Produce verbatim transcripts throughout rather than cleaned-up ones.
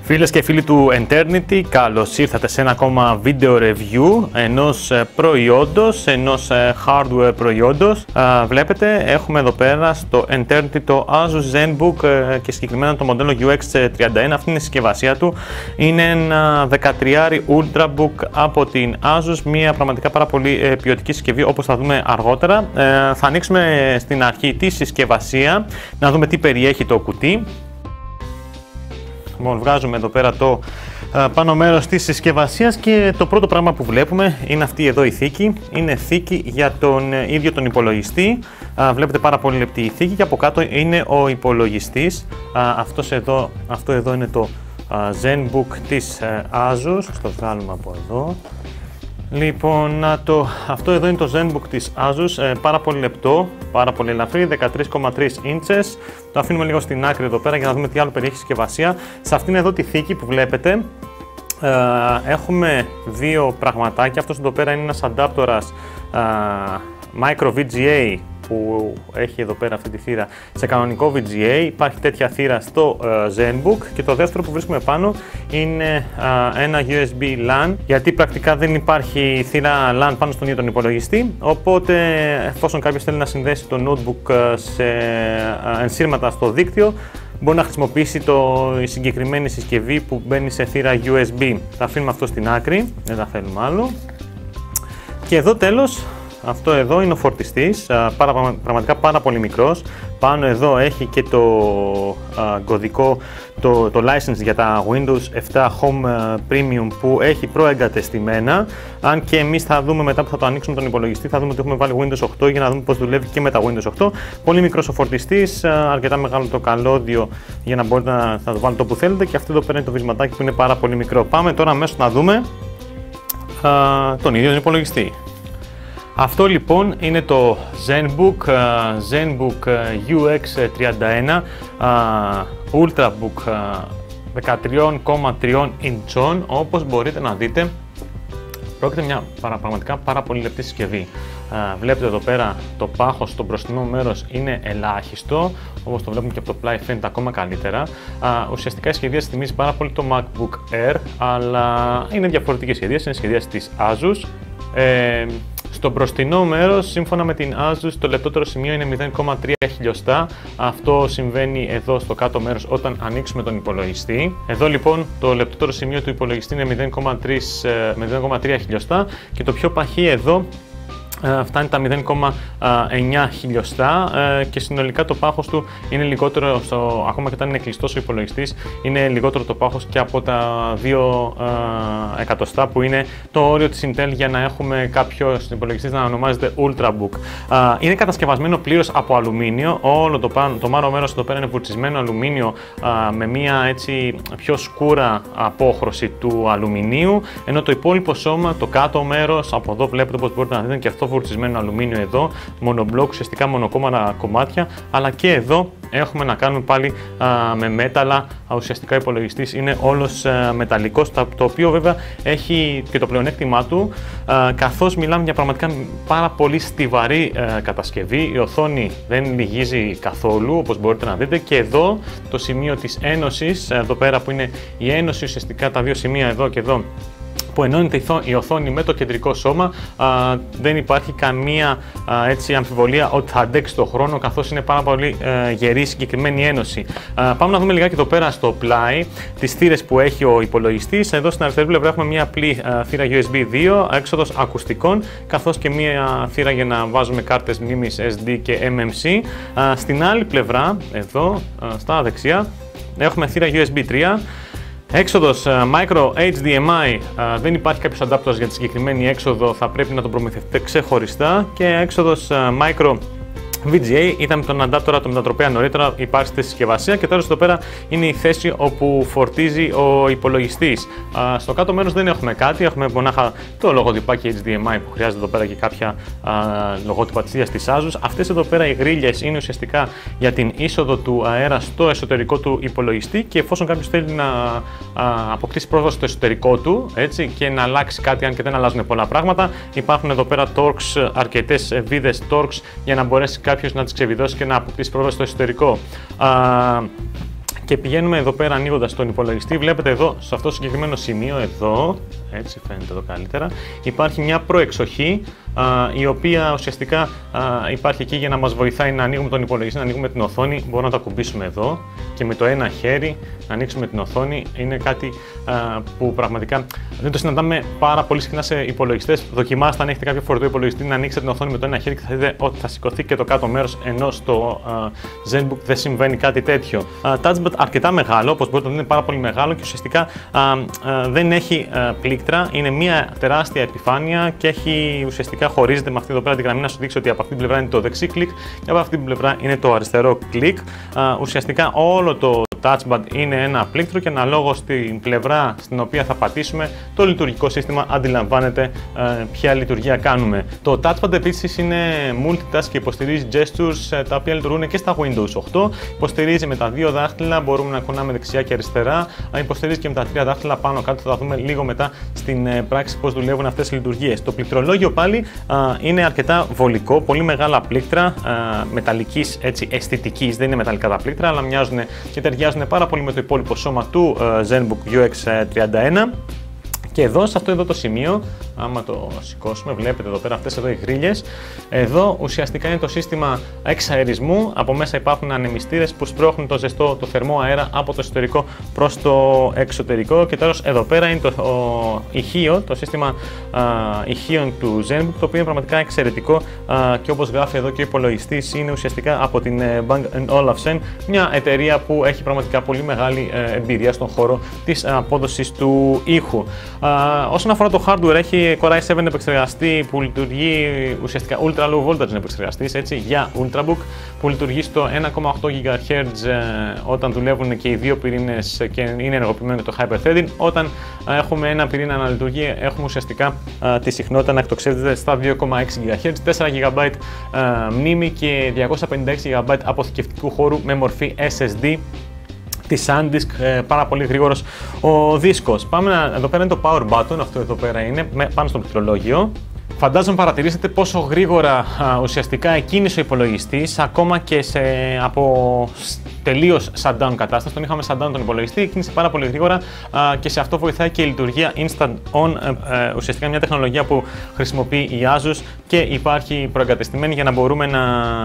Φίλες και φίλοι του Enternity, καλώς ήρθατε σε ένα ακόμα βίντεο review ενός προϊόντος, ενός hardware προϊόντος. Βλέπετε, έχουμε εδώ πέρα στο Enternity το Asus ZenBook και συγκεκριμένα το μοντέλο γιου εξ τριάντα ένα. Αυτή είναι η συσκευασία του. Είναι ένα δεκατρία Ultrabook από την Asus, μια πραγματικά πάρα πολύ ποιοτική συσκευή, όπως θα δούμε αργότερα. Θα ανοίξουμε στην αρχή τη συσκευασία, να δούμε τι περιέχει το κουτί. Λοιπόν, βγάζουμε εδώ πέρα το πάνω μέρος της συσκευασίας και το πρώτο πράγμα που βλέπουμε είναι αυτή εδώ η θήκη. Είναι θήκη για τον ίδιο τον υπολογιστή. Βλέπετε πάρα πολύ λεπτή η θήκη και από κάτω είναι ο υπολογιστής. Αυτός εδώ, αυτό εδώ είναι το ZenBook της Asus. Το βγάλουμε από εδώ. Λοιπόν, το, αυτό εδώ είναι το ZenBook της Asus, ε, πάρα πολύ λεπτό, πάρα πολύ ελαφρύ, δεκατρία κόμμα τρία ίντσες. Το αφήνουμε λίγο στην άκρη εδώ πέρα για να δούμε τι άλλο περιέχει η συσκευασία. Σε αυτήν εδώ τη θήκη που βλέπετε ε, έχουμε δύο πραγματάκια. Αυτός εδώ πέρα είναι ένας αντάπτορας ε, Micro βι τζι έι που έχει εδώ πέρα αυτή τη θύρα σε κανονικό βι τζι έι. Υπάρχει τέτοια θύρα στο uh, ZenBook και το δεύτερο που βρίσκουμε πάνω είναι uh, ένα γιου ες μπι LAN, γιατί πρακτικά δεν υπάρχει θύρα LAN πάνω στον ίδιο τον υπολογιστή, οπότε εφόσον κάποιος θέλει να συνδέσει το notebook σε uh, ενσύρματα στο δίκτυο, μπορεί να χρησιμοποιήσει το, η συγκεκριμένη συσκευή που μπαίνει σε θύρα γιου ες μπι. Θα αφήνουμε αυτό στην άκρη, δεν θα θέλουμε άλλο. Και εδώ τέλος, αυτό εδώ είναι ο φορτιστής, πάρα, πραγματικά πάρα πολύ μικρός. Πάνω εδώ έχει και το α, κωδικό, το, το license για τα Windows επτά Home Premium που έχει προεγκατεστημένα. Αν και εμείς θα δούμε μετά που θα το ανοίξουμε τον υπολογιστή, θα δούμε ότι έχουμε βάλει Windows οκτώ για να δούμε πώς δουλεύει και με τα Windows οκτώ. Πολύ μικρός ο φορτιστής, αρκετά μεγάλο το καλώδιο για να μπορείτε να, να το βάλετε όπου θέλετε, και αυτό εδώ πέρα είναι το βυσματάκι που είναι πάρα πολύ μικρό. Πάμε τώρα αμέσως να δούμε α, τον ίδιο τον υπολογιστή. Αυτό λοιπόν είναι το ZenBook, uh, ZenBook uh, γιου εξ τριάντα ένα uh, Ultrabook uh, δεκατρία κόμμα τρία ιντσών. Όπως μπορείτε να δείτε, πρόκειται μια παρα, πραγματικά πάρα πολύ λεπτή συσκευή. Uh, βλέπετε εδώ πέρα το πάχος στο μπροστινό μέρος είναι ελάχιστο, όπως το βλέπουμε και από το πλάι φαίνεται ακόμα καλύτερα. Uh, ουσιαστικά η σχεδία θυμίζει πάρα πολύ το MacBook Air, αλλά είναι διαφορετική σχεδία, είναι σχεδία της Asus. Ε, Στο μπροστινό μέρος, σύμφωνα με την Asus, το λεπτότερο σημείο είναι μηδέν κόμμα τρία χιλιοστά. Αυτό συμβαίνει εδώ στο κάτω μέρος όταν ανοίξουμε τον υπολογιστή. Εδώ λοιπόν το λεπτότερο σημείο του υπολογιστή είναι μηδέν κόμμα τρία χιλιοστά και το πιο παχύ εδώ φτάνει τα μηδέν κόμμα εννιά χιλιοστά και συνολικά το πάχος του είναι λιγότερο, στο, ακόμα και όταν είναι κλειστός ο υπολογιστής, είναι λιγότερο το πάχος και από τα δύο εκατοστά που είναι το όριο της Intel για να έχουμε κάποιο υπολογιστής να ονομάζεται Ultrabook. Είναι κατασκευασμένο πλήρως από αλουμίνιο, όλο το, πάνω, το μάρο μέρος εδώ πέρα είναι βουρτσισμένο αλουμίνιο με μια έτσι πιο σκούρα απόχρωση του αλουμινίου, ενώ το υπόλοιπο σώμα, το κάτω μέρος, από εδώ βλέπετε όπως μπορείτε να δείτε και αυτό βουρτσισμένο αλουμίνιο εδώ, μονομπλοκ, ουσιαστικά μονοκόμματα κομμάτια, αλλά και εδώ έχουμε να κάνουμε πάλι α, με μέταλλα. Α, ουσιαστικά ο υπολογιστής είναι όλος α, μεταλλικός, το οποίο βέβαια έχει και το πλεονέκτημά του, α, καθώς μιλάμε για πραγματικά πάρα πολύ στιβαρή α, κατασκευή. Η οθόνη δεν λυγίζει καθόλου, όπως μπορείτε να δείτε, και εδώ το σημείο της ένωσης, εδώ πέρα που είναι η ένωση, ουσιαστικά τα δύο σημεία εδώ και εδώ, που ενώνεται η οθόνη με το κεντρικό σώμα, α, δεν υπάρχει καμία α, έτσι, αμφιβολία ότι θα αντέξει το χρόνο, καθώς είναι πάρα πολύ α, γερή συγκεκριμένη ένωση. Α, πάμε να δούμε λιγάκι εδώ πέρα στο πλάι τις θύρες που έχει ο υπολογιστής. Εδώ στην αριστερή πλευρά έχουμε μια απλή α, θύρα γιου ες μπι δύο, έξοδος ακουστικών, καθώς και μια θύρα για να βάζουμε κάρτες μνήμης ες ντι και εμ εμ σι. Α, στην άλλη πλευρά, εδώ α, στα δεξιά, έχουμε θύρα γιου ες μπι τρία. Έξοδος Micro έιτς ντι εμ άι, δεν υπάρχει κάποιος αντάπτορας για τη συγκεκριμένη έξοδο, θα πρέπει να τον προμηθευτείτε ξεχωριστά. Και έξοδος Micro βι τζι έι, είδαμε τον αντάπτορα, τον μετατροπέα νωρίτερα, υπάρχει στη συσκευασία. Και τώρα εδώ πέρα είναι η θέση όπου φορτίζει ο υπολογιστής. Α, στο κάτω μέρος δεν έχουμε κάτι, έχουμε μονάχα το λογοτυπάκι έιτς ντι εμ άι που χρειάζεται εδώ πέρα και κάποια α, λογότυπα της ίδιας της Asus. Αυτές εδώ πέρα οι γρίλες είναι ουσιαστικά για την είσοδο του αέρα στο εσωτερικό του υπολογιστή, και εφόσον κάποιος θέλει να α, αποκτήσει πρόσβαση στο εσωτερικό του, έτσι, και να αλλάξει κάτι, αν και δεν αλλάζουν πολλά πράγματα, υπάρχουν εδώ πέρα Torx, αρκετές βίδες Torx για να μπορέσει κάποιος να τις ξεβιδώσει και να αποκτήσει πρόσβαση στο εσωτερικό. Α, Και πηγαίνουμε εδώ πέρα ανοίγοντας τον υπολογιστή. Βλέπετε εδώ, σε αυτό το συγκεκριμένο σημείο, εδώ, έτσι φαίνεται εδώ καλύτερα, υπάρχει μια προεξοχή, α, η οποία ουσιαστικά α, υπάρχει εκεί για να μας βοηθάει να ανοίγουμε τον υπολογιστή, να ανοίγουμε την οθόνη. Μπορούμε να το ακουμπήσουμε εδώ και με το ένα χέρι να ανοίξουμε την οθόνη. Είναι κάτι α, που πραγματικά δεν το συναντάμε πάρα πολύ συχνά σε υπολογιστές. Δοκιμάστε αν έχετε κάποιο φορητό υπολογιστή να ανοίξετε την οθόνη με το ένα χέρι και θα δείτε ότι θα σηκωθεί και το κάτω μέρος, ενώ στο α, ZenBook δεν συμβαίνει κάτι τέτοιο. Α, touchpad αρκετά μεγάλο, όπως μπορείτε να δείτε, είναι πάρα πολύ μεγάλο και ουσιαστικά α, α, δεν έχει α, πλήκτρα. Είναι μια τεράστια επιφάνεια και έχει ουσιαστικά χωρίζεται με αυτή εδώ πέρα τη γραμμή να σου δείξει ότι από αυτή την πλευρά είναι το δεξί κλικ και από αυτή την πλευρά είναι το αριστερό κλικ. Α, ουσιαστικά όλο το touchpad είναι ένα πλήκτρο και αναλόγως στην πλευρά στην οποία θα πατήσουμε, το λειτουργικό σύστημα αντιλαμβάνεται ε, ποια λειτουργία κάνουμε. Το touchpad επίσης είναι multitask και υποστηρίζει gestures ε, τα οποία λειτουργούν και στα Windows οκτώ. Υποστηρίζει με τα δύο δάχτυλα, μπορούμε να κουνάμε δεξιά και αριστερά. Υποστηρίζει και με τα τρία δάχτυλα πάνω κάτω. Θα δούμε λίγο μετά στην ε, πράξη πώς δουλεύουν αυτές οι λειτουργίες. Το πληκτρολόγιο πάλι ε, είναι αρκετά βολικό, πολύ μεγάλα πλήκτρα ε, μεταλλικής αισθητικής. Δεν είναι μεταλλικά τα πλήκτρα, αλλά μοιάζουν και ταιριάζουν πάρα πολύ με το υπόλοιπο σώμα του uh, ZenBook γιου εξ τριάντα ένα. Και εδώ, σε αυτό εδώ το σημείο, άμα το σηκώσουμε, βλέπετε εδώ πέρα αυτές εδώ οι γρίλες. Εδώ ουσιαστικά είναι το σύστημα εξαερισμού. Από μέσα υπάρχουν ανεμιστήρες που σπρώχνουν το ζεστό, το θερμό αέρα από το εσωτερικό προς το εξωτερικό. Και τέλος, εδώ πέρα είναι το ο, ηχείο, το σύστημα α, ηχείων του ZenBook, το οποίο είναι πραγματικά εξαιρετικό α, και όπως γράφει εδώ και ο υπολογιστής, είναι ουσιαστικά από την Bang and Olufsen, μια εταιρεία που έχει πραγματικά πολύ μεγάλη ε, εμπειρία στον χώρο της απόδοσης του ήχου. Uh, όσον αφορά το hardware, έχει Core άι σέβεν επεξεργαστή που λειτουργεί ουσιαστικά ultra low voltage επεξεργαστής, έτσι, για Ultrabook, που λειτουργεί στο ένα κόμμα οκτώ γιγαχέρτζ uh, όταν δουλεύουν και οι δύο πυρήνες και είναι ενεργοποιημένοι το hyperthreading. Όταν uh, έχουμε ένα πυρήνα να λειτουργεί, έχουμε ουσιαστικά uh, τη συχνότητα να εκτοξεύεται στα δύο κόμμα έξι γιγαχέρτζ, τέσσερα γίγα μπάιτ uh, μνήμη και διακόσια πενήντα έξι γίγα μπάιτ αποθηκευτικού χώρου με μορφή ες ες ντι. Τη SanDisk, ε, πάρα πολύ γρήγορος ο δίσκος. Πάμε να, εδώ πέρα είναι το power button, αυτό εδώ πέρα είναι, με, πάνω στο πληκτρολόγιο. Φαντάζομαι παρατηρήσετε πόσο γρήγορα α, ουσιαστικά εκκίνησε ο υπολογιστής, ακόμα και σε, από τελείως shutdown κατάσταση. Τον είχαμε shutdown τον υπολογιστή, κίνησε πάρα πολύ γρήγορα α, και σε αυτό βοηθάει και η λειτουργία Instant On, ε, ε, ουσιαστικά μια τεχνολογία που χρησιμοποιεί η Asus και υπάρχει προεγκατεστημένη για να μπορούμε να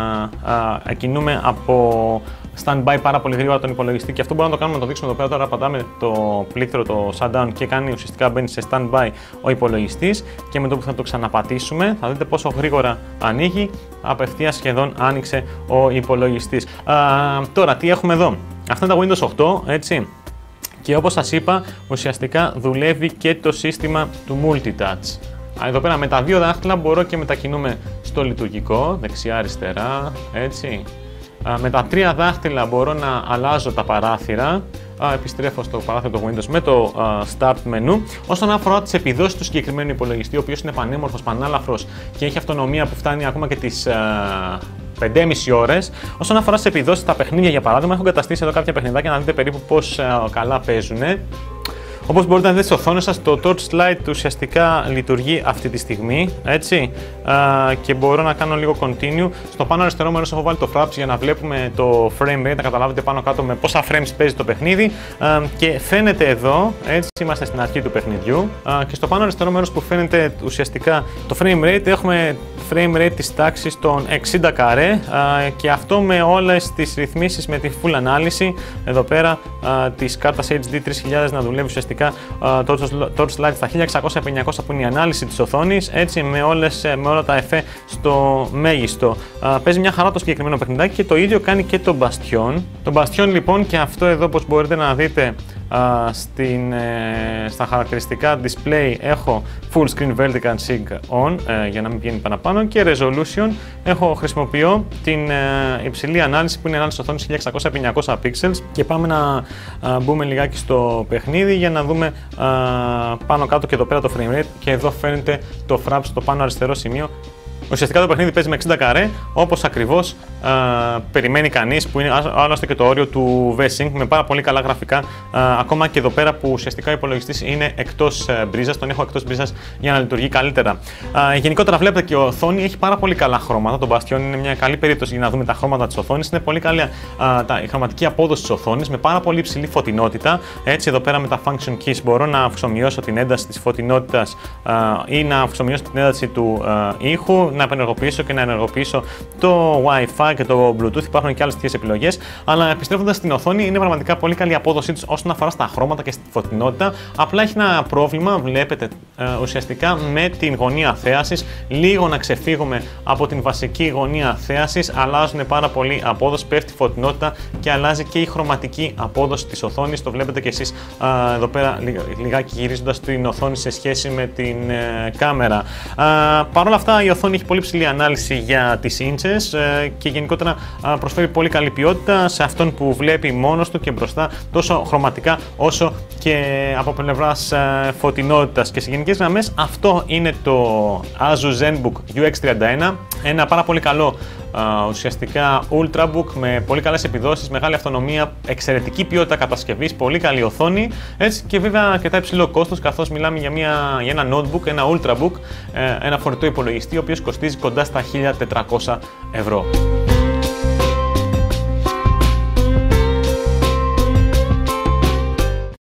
α, κινούμε από stand-by πάρα πολύ γρήγορα τον υπολογιστή. Και αυτό μπορούμε να το κάνουμε, να το δείξουμε εδώ πέρα. Τώρα πατάμε το πλήκτρο, το shutdown, και κάνει ουσιαστικά μπαίνει σε stand-by ο υπολογιστής. Και με το που θα το ξαναπατήσουμε, θα δείτε πόσο γρήγορα ανοίγει. Απευθείας σχεδόν άνοιξε ο υπολογιστής. Α, τώρα, τι έχουμε εδώ. Αυτά είναι τα Windows οκτώ, έτσι. Και όπως σας είπα, ουσιαστικά δουλεύει και το σύστημα του Multitouch. Εδώ πέρα με τα δύο δάχτυλα μπορώ και μετακινούμε στο λειτουργικό, δεξιά-αριστερά, έτσι. Με τα τρία δάχτυλα μπορώ να αλλάζω τα παράθυρα. Επιστρέφω στο παράθυρο του Windows με το Start menu. Όσον αφορά τις επιδόσεις του συγκεκριμένου υπολογιστή, ο οποίος είναι πανέμορφος, πανάλαφρος και έχει αυτονομία που φτάνει ακόμα και τις πέντε και μισή ώρες. Όσον αφορά τις επιδόσεις στα παιχνίδια, για παράδειγμα, έχω εγκαταστήσει εδώ κάποια παιχνιδάκια να δείτε περίπου πώς καλά παίζουν. Όπως μπορείτε να δείτε στις οθόνες σας, το Torchlight ουσιαστικά λειτουργεί αυτή τη στιγμή, έτσι, α, και μπορώ να κάνω λίγο continue. Στο πάνω αριστερό μέρος έχω βάλει το fraps για να βλέπουμε το frame rate, να καταλάβετε πάνω κάτω με πόσα frames παίζει το παιχνίδι, α, και φαίνεται εδώ, έτσι, είμαστε στην αρχή του παιχνιδιού, α, και στο πάνω αριστερό μέρος που φαίνεται ουσιαστικά το frame rate, έχουμε frame rate της τάξης των εξήντα καρέ, α, και αυτό με όλες τις ρυθμίσεις, με τη full ανάλυση εδώ πέρα α, της κάρτας έιτς ντι τρεις χιλιάδες να δουλεύει ουσιαστικά το Torchlight στα χίλια εξακόσια επί εννιακόσια που είναι η ανάλυση της οθόνης, έτσι, με, όλες, με όλα τα εφέ στο μέγιστο. Α, παίζει μια χαρά το συγκεκριμένο παιχνιδάκι και το ίδιο κάνει και το Bastion. Το Bastion λοιπόν, και αυτό εδώ όπως μπορείτε να δείτε α, στην, ε, στα χαρακτηριστικά display, έχω full screen vertical sync on ε, για να μην πηγαίνει παραπάνω, και resolution έχω, χρησιμοποιώ την ε, υψηλή ανάλυση που είναι ανάλυση οθόνης χίλια εξακόσια επί εννιακόσια pixels. Και πάμε να α, μπούμε λιγάκι στο παιχνίδι για να δούμε α, πάνω κάτω και εδώ πέρα το frame rate, και εδώ φαίνεται το fraps στο πάνω αριστερό σημείο. Ουσιαστικά το παιχνίδι παίζει με εξήντα καρέ, όπως ακριβώς περιμένει κανείς, που είναι άλλωστε και το όριο του V-Sync, με πάρα πολύ καλά γραφικά. Α, ακόμα και εδώ πέρα που ουσιαστικά ο υπολογιστής είναι εκτός μπρίζας, τον έχω εκτός μπρίζας για να λειτουργεί καλύτερα. Α, γενικότερα βλέπετε και η οθόνη έχει πάρα πολύ καλά χρώματα. Το Bastion είναι μια καλή περίπτωση για να δούμε τα χρώματα της οθόνης. Είναι πολύ καλή α, τα, η χρωματική απόδοση της οθόνης με πάρα πολύ υψηλή φωτεινότητα. Έτσι, εδώ πέρα με τα function keys μπορώ να αυξομειώσω την ένταση της φωτεινότητας α, ή να αυξομειώσω την ένταση του α, ήχου, να απενεργοποιήσω και να ενεργοποιήσω το Wi-Fi και το Bluetooth. Υπάρχουν και άλλες τέτοιες επιλογές. Αλλά επιστρέφοντας στην οθόνη, είναι πραγματικά πολύ καλή απόδοσή της όσον αφορά στα χρώματα και στη φωτεινότητα. Απλά έχει ένα πρόβλημα, βλέπετε ε, ουσιαστικά με την γωνία θέασης. Λίγο να ξεφύγουμε από την βασική γωνία θέασης, αλλάζουν πάρα πολύ απόδοση, πέφτει η φωτεινότητα και αλλάζει και η χρωματική απόδοση της οθόνης. Το βλέπετε και εσείς ε, εδώ πέρα λιγάκι γυρίζοντας την οθόνη σε σχέση με την ε, κάμερα. Ε, Παρ' όλα αυτά, η οθόνη έχει πολύ ψηλή ανάλυση για τις ίντσες ε, και γενικότερα ε, προσφέρει πολύ καλή ποιότητα σε αυτόν που βλέπει μόνος του και μπροστά, τόσο χρωματικά όσο και από πλευράς ε, φωτεινότητας. Και σε γενικές γραμμές αυτό είναι το Asus ZenBook γιου εξ τριάντα ένα, ένα πάρα πολύ καλό Uh, ουσιαστικά Ultrabook με πολύ καλές επιδόσεις, μεγάλη αυτονομία, εξαιρετική ποιότητα κατασκευής, πολύ καλή οθόνη, έτσι, και βέβαια αρκετά υψηλό κόστος, καθώς μιλάμε για, μια, για ένα notebook, ένα Ultrabook, ένα φορητό υπολογιστή, ο οποίος κοστίζει κοντά στα χίλια τετρακόσια ευρώ.